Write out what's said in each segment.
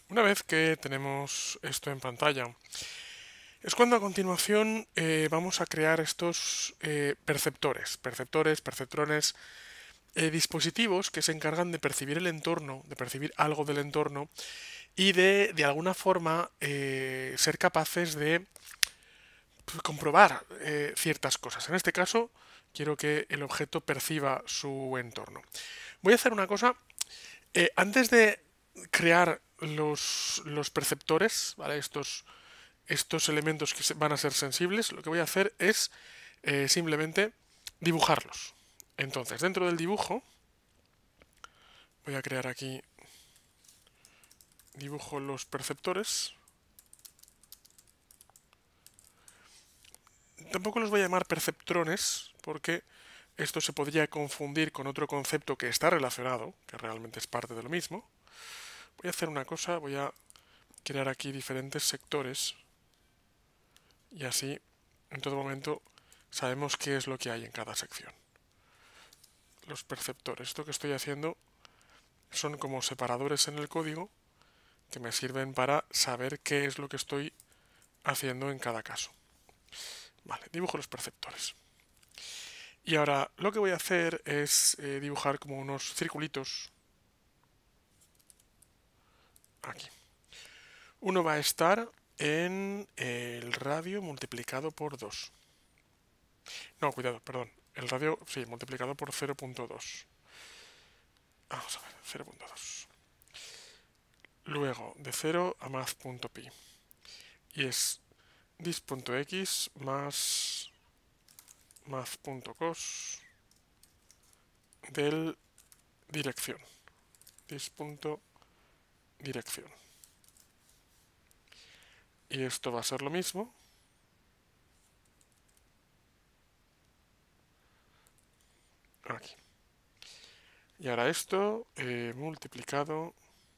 Una vez que tenemos esto en pantalla, es cuando a continuación vamos a crear estos perceptrones, dispositivos que se encargan de percibir el entorno, de percibir algo del entorno y de alguna forma, ser capaces de comprobar ciertas cosas. En este caso, quiero que el objeto perciba su entorno. Voy a hacer una cosa. Antes de crear los perceptores, ¿vale? Estos elementos que van a ser sensibles, lo que voy a hacer es simplemente dibujarlos. Entonces, dentro del dibujo, voy a crear aquí, dibujo los perceptores. Tampoco los voy a llamar perceptrones, porque esto se podría confundir con otro concepto que está relacionado, que realmente es parte de lo mismo. Voy a hacer una cosa, voy a crear aquí diferentes sectores y así en todo momento sabemos qué es lo que hay en cada sección. Los perceptores, esto que estoy haciendo son como separadores en el código que me sirven para saber qué es lo que estoy haciendo en cada caso. Vale, dibujo los perceptores. Y ahora lo que voy a hacer es dibujar como unos circulitos aquí. Uno va a estar en el radio multiplicado por 2. No, cuidado, perdón. El radio, sí, multiplicado por 0.2. Vamos a ver, 0.2. Luego, de 0 a math.pi. Y es dis.x más math.cos del dirección. Dis.dirección. Y esto va a ser lo mismo. Aquí. Y ahora esto multiplicado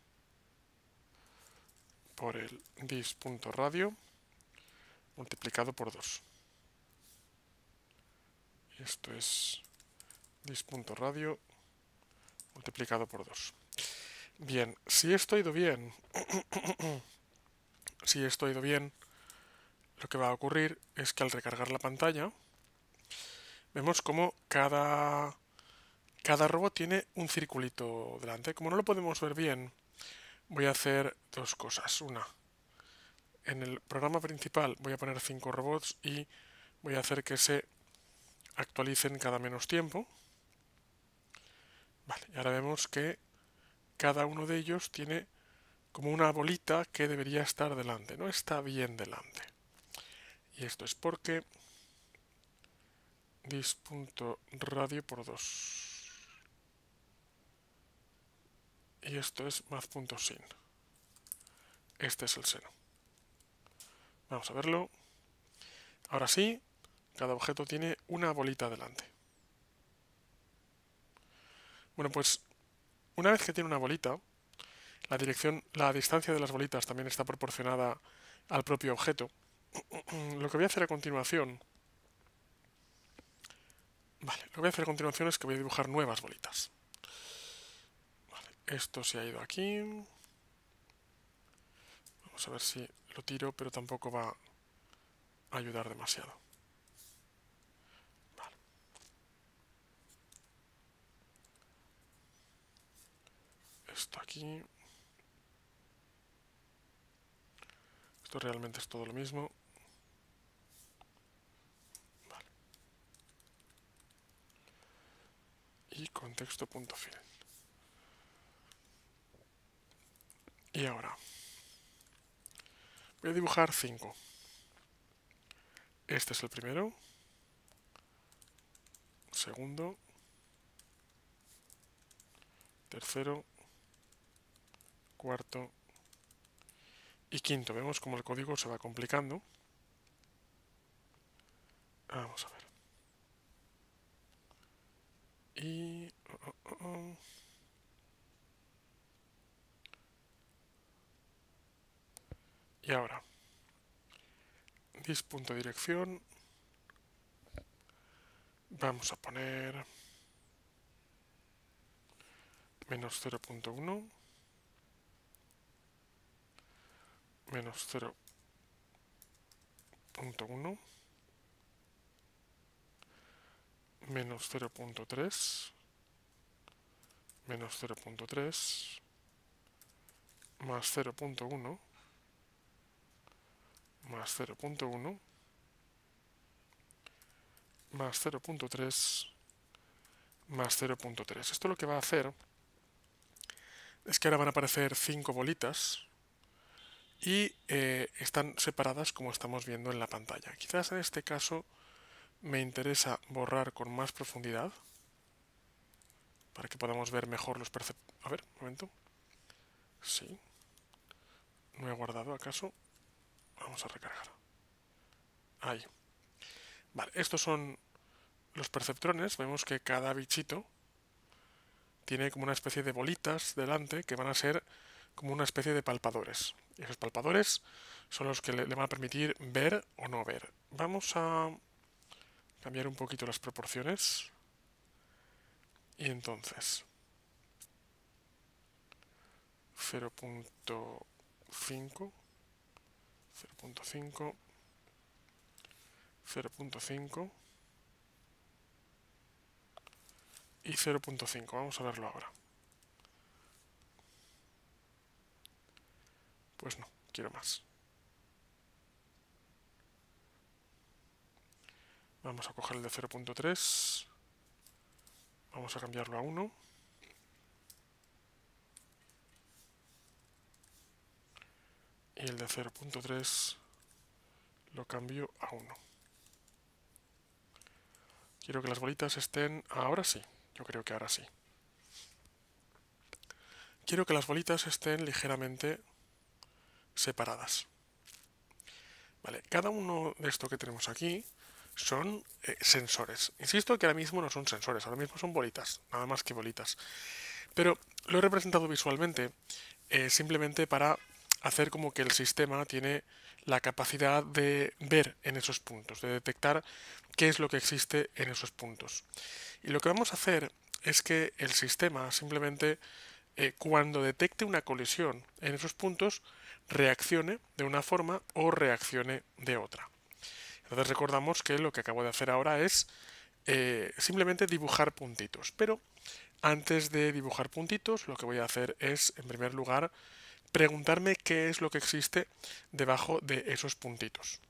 por el dis.radio multiplicado por 2. Y esto es dis.radio multiplicado por 2. Bien, si esto ha ido bien, lo que va a ocurrir es que al recargar la pantalla, vemos como cada robot tiene un circulito delante. Como no lo podemos ver bien, voy a hacer dos cosas. Una, en el programa principal voy a poner 5 robots y voy a hacer que se actualicen cada menos tiempo. Vale, y ahora vemos que cada uno de ellos tiene como una bolita que debería estar delante. No está bien delante. Y esto es porque dis.radio por 2. Y esto es math.sin. Este es el seno. Vamos a verlo. Ahora sí, cada objeto tiene una bolita delante. Bueno, pues una vez que tiene una bolita, la distancia de las bolitas también está proporcionada al propio objeto. Lo que voy a hacer a continuación, lo que voy a hacer a continuación es que voy a dibujar nuevas bolitas. Esto se ha ido aquí. Vamos a ver si lo tiro, pero tampoco va a ayudar demasiado. Vale. Esto aquí. Esto realmente es todo lo mismo. Vale. Y contexto.fill. Y ahora voy a dibujar 5. Este es el primero. Segundo. Tercero. Cuarto. Y quinto. Vemos como el código se va complicando. Vamos a ver. Y... Y ahora. Dis.dirección. Vamos a poner... menos 0.1. menos 0.1, menos 0.3, menos 0.3, más 0.1, más 0.1, más 0.3, más 0.3. Esto lo que va a hacer es que ahora van a aparecer 5 bolitas y están separadas como estamos viendo en la pantalla. Quizás en este caso me interesa borrar con más profundidad para que podamos ver mejor los perceptores. A ver, un momento. Sí. ¿No he guardado acaso? Vamos a recargar. Ahí. Vale, estos son los perceptrones. Vemos que cada bichito tiene como una especie de bolitas delante que van a ser como una especie de palpadores. Y esos palpadores son los que le van a permitir ver o no ver. Vamos a cambiar un poquito las proporciones. Y entonces 0.5, 0.5, 0.5 y 0.5. Vamos a verlo ahora. Pues no, quiero más. Vamos a coger el de 0.3. Vamos a cambiarlo a 1. Y el de 0.3 lo cambio a 1. Quiero que las bolitas estén... Ahora sí, yo creo que ahora sí. Quiero que las bolitas estén ligeramente separadas. Vale, cada uno de esto que tenemos aquí son sensores. Insisto que ahora mismo no son sensores, ahora mismo son bolitas, nada más que bolitas. Pero lo he representado visualmente simplemente para hacer como que el sistema tiene la capacidad de ver en esos puntos, de detectar qué es lo que existe en esos puntos. Y lo que vamos a hacer es que el sistema simplemente cuando detecte una colisión en esos puntos reaccione de una forma o reaccione de otra. Entonces recordamos que lo que acabo de hacer ahora es simplemente dibujar puntitos, pero antes de dibujar puntitos lo que voy a hacer es, en primer lugar, preguntarme qué es lo que existe debajo de esos puntitos.